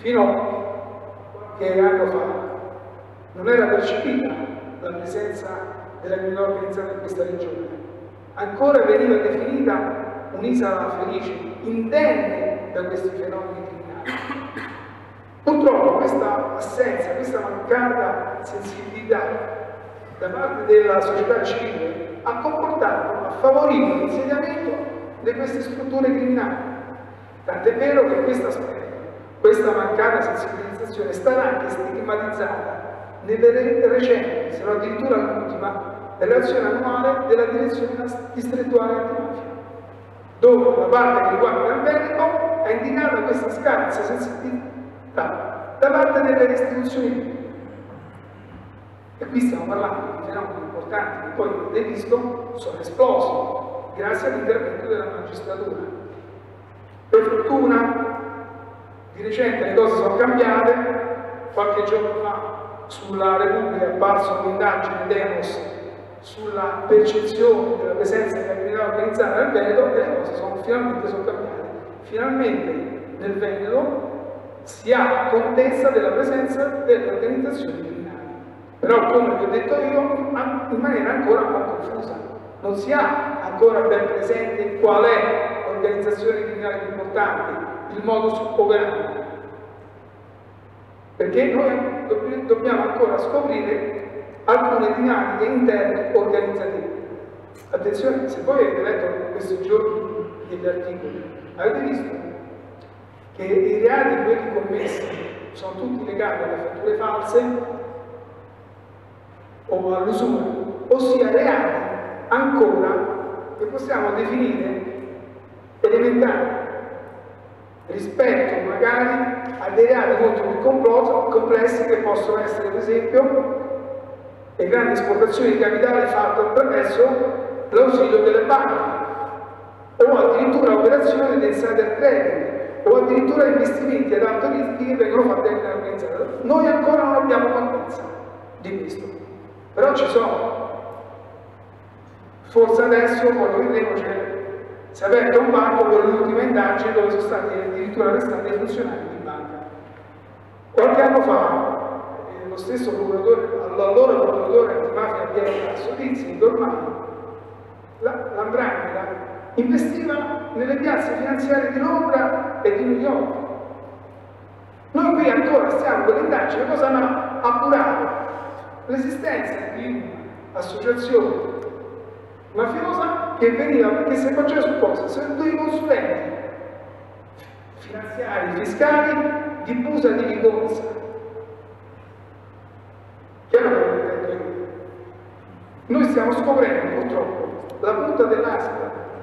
fino a qualche anno fa non era percepita la presenza della criminalità organizzata in questa regione, ancora veniva definita un'isola felice, indenne da questi fenomeni criminali. Purtroppo questa assenza, questa mancata sensibilità da parte della società civile ha comportato, ha favorito l'insediamento di queste strutture criminali. Tant'è vero che questa mancata sensibilizzazione è stata anche stigmatizzata nelle recenti, se non addirittura l'ultima, relazione annuale della direzione distrettuale antimafia, dove la parte che riguarda il Veneto ha indicato questa scarsa sensibilità da parte delle istituzioni pubbliche. E qui stiamo parlando di fenomeni importanti che poi, avete visto, sono esplosi grazie all'intervento della magistratura. Per fortuna, di recente le cose sono cambiate. Qualche giorno fa sulla Repubblica è apparsa un'indagine Demos sulla percezione della presenza della criminalità organizzata nel Veneto e le cose finalmente sono cambiate. Finalmente nel Veneto si ha contezza della presenza delle organizzazioni criminali, però come vi ho detto io in maniera ancora un po' confusa, non si ha ancora ben presente qual è l'organizzazione criminale più importante, il modus operandi, perché noi dobbiamo ancora scoprire alcune dinamiche interne organizzative. Attenzione, se voi avete letto questi giorni degli articoli, avete visto che i reati, quelli commessi, sono tutti legati alle fatture false o all'usura, ossia reati ancora che possiamo definire elementari rispetto magari a dei reati molto più complessi che possono essere, ad esempio, le grandi esportazioni di capitale fatte attraverso l'ausilio delle banche o addirittura operazioni di insider trading o addirittura investimenti ad alto rischio che vengono fatti da organizzate. Noi ancora non abbiamo contezza di questo, però ci sono. Forse adesso, poi lo vedremo, si è aperto un banco con l'ultima indagine dove sono stati addirittura arrestati dei funzionari di banca. Qualche anno fa lo stesso procuratore, all'allora procuratore antimafia Piero Tasso, disse in Dormano, l''ndrangheta investiva nelle piazze finanziarie di Londra e di New York. Noi qui ancora stiamo con l'indagine, cosa hanno appurato? L'esistenza di un'associazione mafiosa che veniva, perché si appoggiava su cosa? Su dei consulenti finanziari, fiscali di Busa di Vigonza. Chiaro quello che ho detto io? Noi stiamo scoprendo purtroppo la punta dell'iceberg